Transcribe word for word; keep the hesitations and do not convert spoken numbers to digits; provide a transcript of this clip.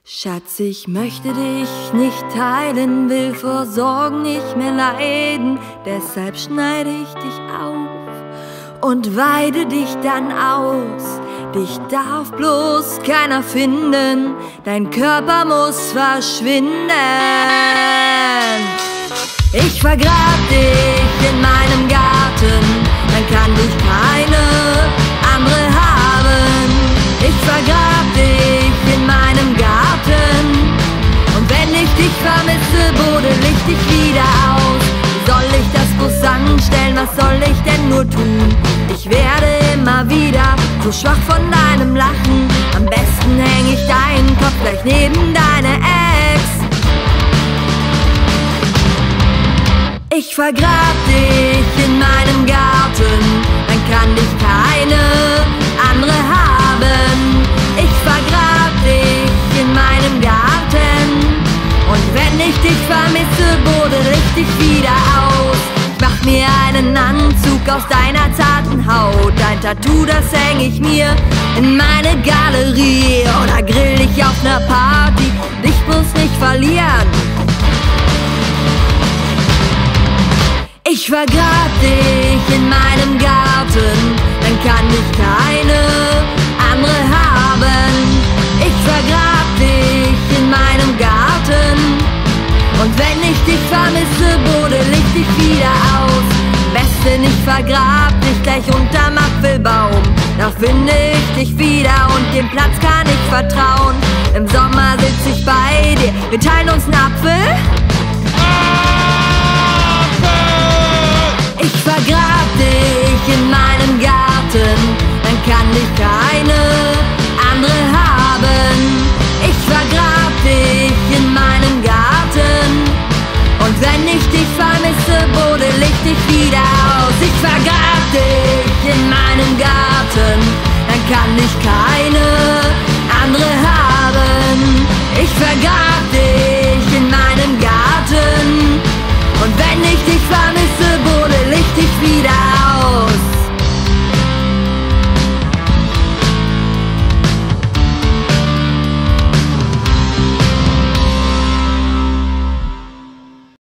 Schatz, ich möchte dich nicht teilen, will vor Sorgen nicht mehr leiden, deshalb schneide ich dich auf und weide dich dann aus. Dich darf bloß keiner finden, dein Körper muss verschwinden. Ich vergrab dich in meinem Garten, dann kann dich keine andere haben. Ich vergrab dich in meinem Garten, und wenn ich dich vermisse, buddel ich dich wieder aus. Wie soll ich das bloß anstellen, was soll ich denn nur tun? Ich werde immer wieder so schwach von deinem Lachen. Am besten häng ich deinen Kopf gleich neben deine Ex. Ich vergrab dich in meinem Garten, dann kann dich keine andere haben. Ich vergrab dich in meinem Garten, und wenn ich dich vermisse, buddel ich dich wieder aus. Ich mach mir einen Anzug aus deiner zarten Haut, dein Tattoo, das häng ich mir in meine Galerie. Oder grill ich auf ner Party, dich bloß nicht verlieren. Ich vergrab dich in meinem Garten, dann kann dich keine andere haben. Ich vergrab dich in meinem Garten, und wenn ich dich vermisse, buddel ich dich wieder aus. Besten, ich vergrab dich gleich unterm Apfelbaum, da finde ich dich wieder und dem Platz kann ich vertrauen. Im Sommer sitz ich bei dir, wir teilen uns 'n Apfel. Ich vergrab